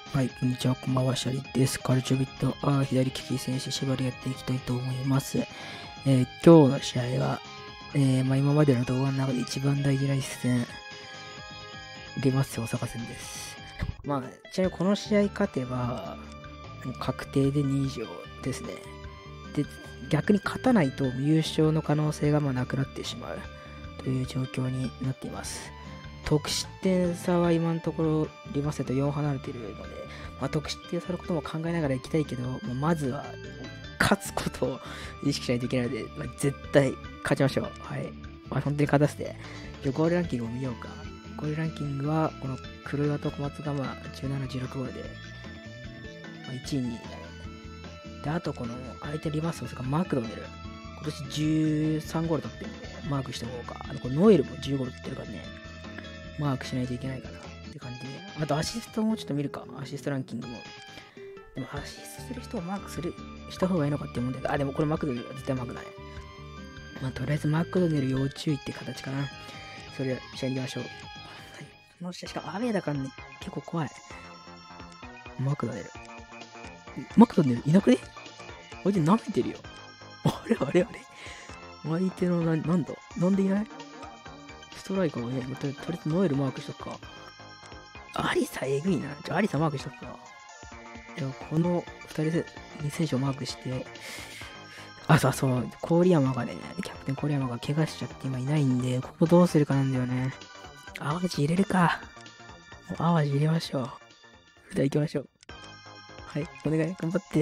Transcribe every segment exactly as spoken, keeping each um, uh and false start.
はい、こんにちは、こんばんは、シャリです。カルチョビット、あー左利き選手縛りやっていきたいと思います。えー今日の試合は、えーまあ、今までの動画の中で一番大事な一戦、リマッセ大阪戦です。まあ、ちなみにこの試合勝てば、もう確定でに以上ですね。で、逆に勝たないと優勝の可能性がまあなくなってしまうという状況になっています。得失点差は今のところリマッセとよん離れているので、まあ、得失点差のことも考えながらいきたいけど、まあ、まずは勝つことを意識しないといけないので、まあ、絶対勝ちましょう。はい。まあ、本当に勝たせて。じゃあゴールランキングを見ようか。ゴールランキングは、この黒岩と小松がまあじゅうなな、じゅうろくゴールで、まあ、いちい、にいだね。で、あとこの相手リマッセがマクドネル。今年じゅうさんゴール取ってるんで、マークしておこうか。あの、これノエルもじゅうゴール取ってるからね。マークしないといけないかなって感じで。あとアシストもちょっと見るか。アシストランキングも。でもアシストする人をマークする、した方がいいのかって思うんだけど、あ、でもこれマクドネルは絶対マークだね。まあとりあえずマクドネル要注意って形かな。それでは試合に行きましょう。はい。この試合しかもアウェーだからね、結構怖い。マクドネル。マクドネルいなくね？相手舐めてるよ。あれあれあれ相手のな、なんだなんでいないストライカーがね、とりあえずノエルマークしとくか。アリサえぐいな。ちょ、アリサマークしとくか。いや、このふたりでに選手をマークして、あ、そうそう、郡山がね、キャプテン郡山が怪我しちゃって今いないんで、ここどうするかなんだよね。淡路入れるか。もう淡路入れましょう。それでは行きましょう。はい、お願い、頑張って。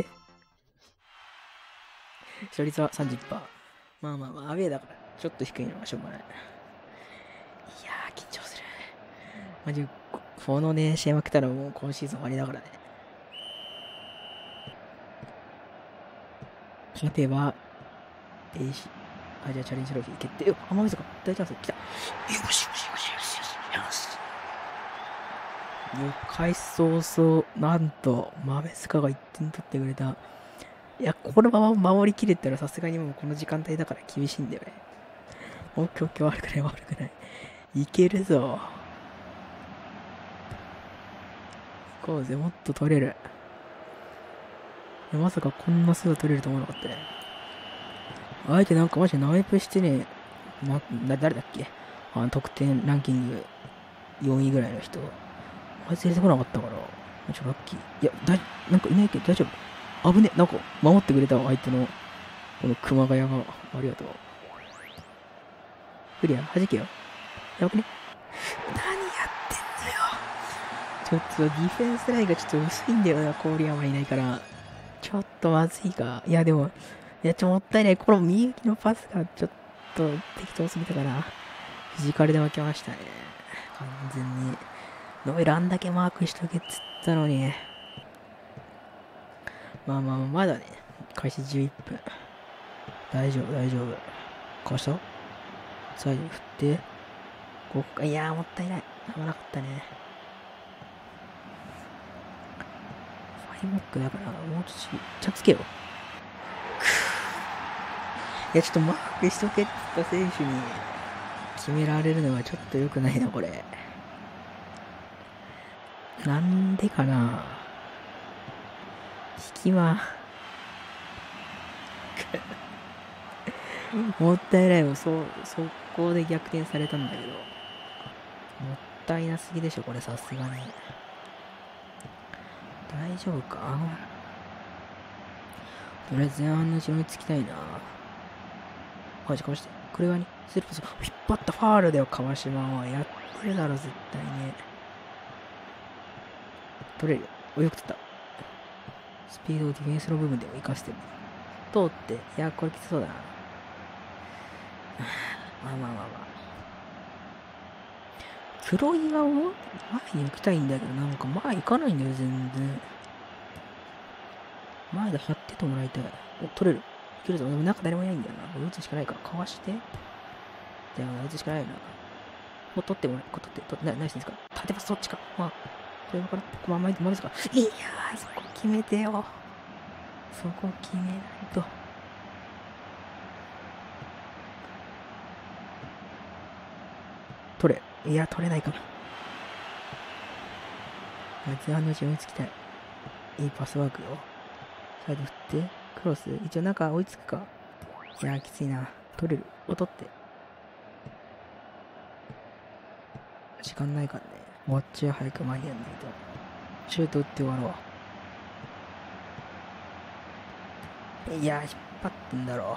勝率は さんじゅっパーセント。まあまあまあ、アウェーだから、ちょっと低いのはしょうがない。いやー、緊張する。マジ、このね、試合負けたらもう今シーズン終わりだからね。勝てば、えーし、あ、じゃあチャレンジトロフィー決定。あ、マミズか。大チャンス。来た。よしよしよしよしよしよし。よ開始早々、なんと、マメスカがいってん取ってくれた。いや、このまま守りきれたらさすがにもうこの時間帯だから厳しいんだよね。オッケーオッケー、悪くない悪くない。いけるぞ。行こうぜ、もっと取れる。いやまさかこんなすぐ取れると思わなかったね。相手なんかマジでナイプしてね、ま、な、誰だっけあの、得点ランキングよんいぐらいの人。あいつ入れてこなかったから、ちょ、ラッキー。いや、だい、なんかいないけど大丈夫。危ね。なんか、守ってくれたわ、相手の、この熊谷が。ありがとう。クリア、弾けよ。やばくね。何やってんのよ。ちょっとディフェンスラインがちょっと薄いんだよな、郡山いないから。ちょっとまずいか。いや、でも、いや、ちょ、もったいない。このみゆきのパスがちょっと適当すぎたかな。フィジカルで負けましたね。完全に。ノイランだけマークしとけっつったのに。まあまあまあ、まだね。開始じゅういっぷん。大丈夫、大丈夫。かわしたサイド振って。ここか。いやー、もったいない。危なかったね。ファイモックだから、もうちょっと、ちゃんつけよ。いや、ちょっとマークしとけって言った選手に決められるのはちょっと良くないな、これ。なんでかな引きはもったいないもん、そう、速攻で逆転されたんだけど。もったいなすぎでしょ、これさすがに。大丈夫かとりあえず前半のうちに追いつきたいな。マジかわして。これはに、スルーパス、引っ張ったファールだよ、川島は。やってるだろ、絶対ね。取れるよ。お、よく取った。スピードをディフェンスの部分でも活かしてる。通って、いや、これきつそうだな。まあまあまあまあ。黒岩を前に行きたいんだけど、なんか前行かないんだよ、全然。前で張っててもらいたい。お、取れる。いけるぞ。でも中誰もいないんだよな。打つしかないから、かわして。でも打つしかないな。もう取ってもらう。取って、取って、な、ナイスですか。縦パスそっちか。まあ、これかな。ここまままですか。いやー、そこ決めてよ。そこ決めないと。取れ。いや、取れないかな。 前半のうちに追いつきたい。いいパスワークよ。サイド振って、クロス。一応なんか追いつくか。いやー、きついな。取れる。お、取って。時間ないからね。終わっちゃう。早く前にやんないと。シュート打って終わろう。いやー、引っ張ってんだろ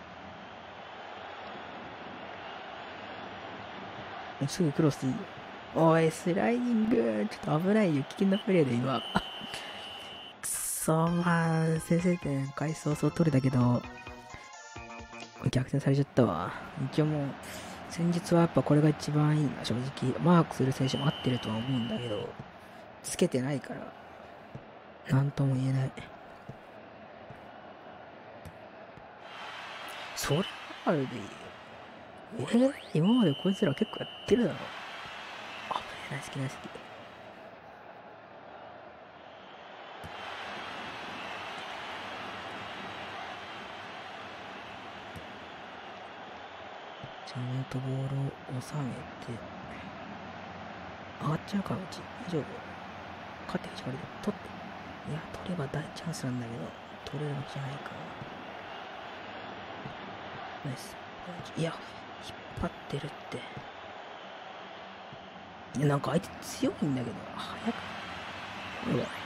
う。すぐクロスいいよ。おい、スライディング。ちょっと危ないよ。危険なプレーで今。くそー、まあ、先制点、回想そう取れたけど、逆転されちゃったわ。一応もう、戦術はやっぱこれが一番いいな、正直。マークする選手も合ってるとは思うんだけど、つけてないから、なんとも言えない。それあるでいいよ。え今までこいつら結構やってるだろ。あ、ぶねえ、ナイスキナイスキ。ちゃんとボールを収めて、上がっちゃうか、うち。大丈夫。勝って勝ちで取って。いや、取れば大チャンスなんだけど、取れるわけじゃないか。ナイス。いや、引っ張ってるって。いや、なんか相手強いんだけど、早く。ほら。い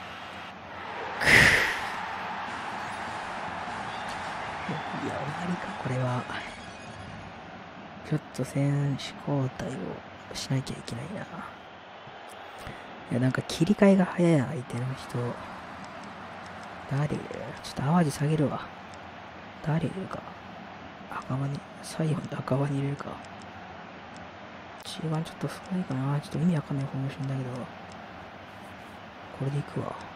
や、終わりか、これは。ちょっと選手交代をしなきゃいけないな。いや、なんか切り替えが早い相手の人。誰ちょっと淡路下げるわ。誰いるか。赤羽に、最後に赤羽に入れるか。中盤ちょっと少ないかな。ちょっと意味わかんないフォーメーションだけど。これでいくわ。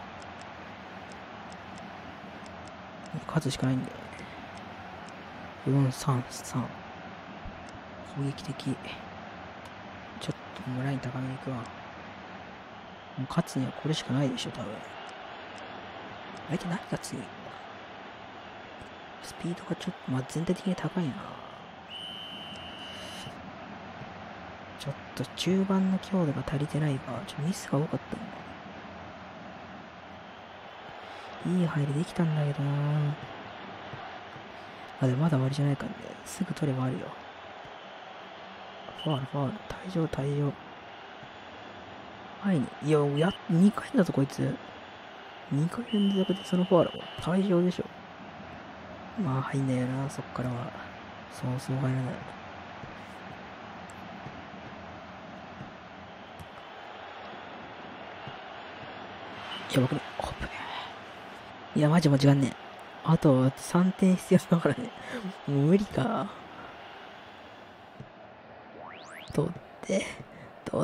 勝つしかないんで。よん、さん、さん。攻撃的。ちょっともうライン高めに行くわ。もう勝つにはこれしかないでしょ、多分。相手何が強いんだ。スピードがちょっと、まあ、全体的に高いな。ちょっと中盤の強度が足りてないか。ちょっとミスが多かったな。いい入りできたんだけどな。あ、でもまだ終わりじゃないからね。すぐ取ればあるよ。ファール、ファール。退場、退場。前に。いや、や、にかいだぞ、こいつ。にかい連続でそのファールも。退場でしょ。まあ、入んないよな、そっからは。そうそう入らない。いや、僕ね、オープン。いや、マジ間違んねえ。あと、さんてん必要だからね。もう無理か。取って、取って、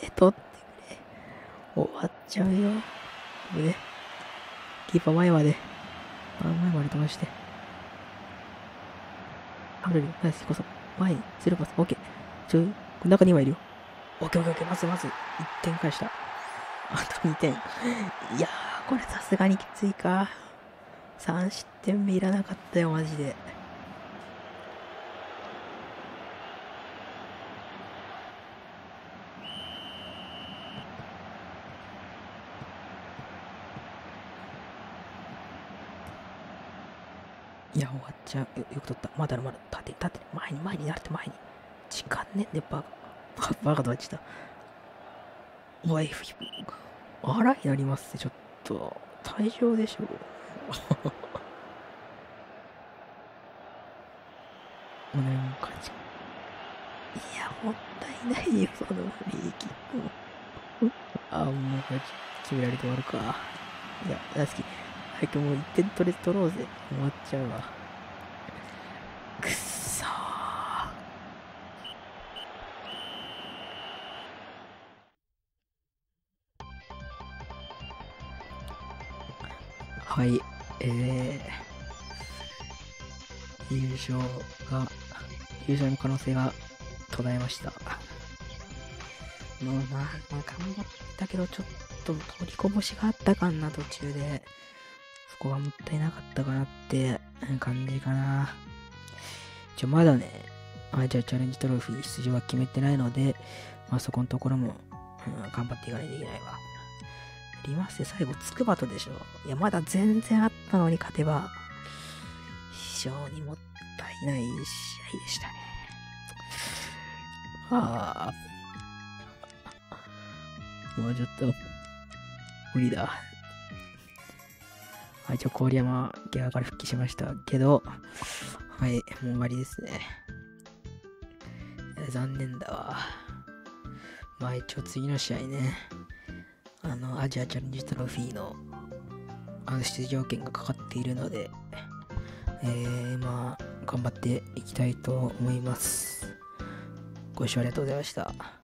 取ってくれ。終わっちゃうよ。これで。キーパー前まで。あ、前まで飛ばして。あるよ。ナイス、こそ。前に、スルーパス。オッケー。ちょ、中にはいるよ。オッケーオッケーオッケー。まずまず、いってん返した。あとにてん。いやー、これさすがにきついか。さん失点目いらなかったよ、マジで。いや、終わっちゃう。よ、よく取った。まだまだ、立て、立て、前に、前に、なれて前に。時間ねんで、バカ。バカとか言ってた。おい、あらになりますって、ちょっと。退場でしょ。もうね、もう勝ち。いや、もったいないよ、そのフリーキックも。あ、もうこれ、決められて終わるか。いや、大好き。早くもういってん取れ、取ろうぜ。終わっちゃうわ。くっそー。はい、えー、優勝が、優勝の可能性が途絶えました。もうまあ、まあ、頑張ったけど、ちょっと取りこぼしがあったかな、途中で。そこがもったいなかったかなって感じかな。ちょ、まだね、アジアチャレンジトロフィー出場は決めてないので、まあそこのところも、うん、頑張っていかないといけないわ。 リマスで最後、つくばとでしょ。いや、まだ全然あったのに勝てば、非常にもったいない試合でしたね。ああ。もうちょっと、無理だ。はい、一応郡山ギャラから復帰しましたけど、はい、もう終わりですね。残念だわ。まあ一応次の試合ね、あの、アジアチャレンジトロフィーの、あの出場権がかかっているので、えー、まあ、頑張っていきたいと思います。ご視聴ありがとうございました。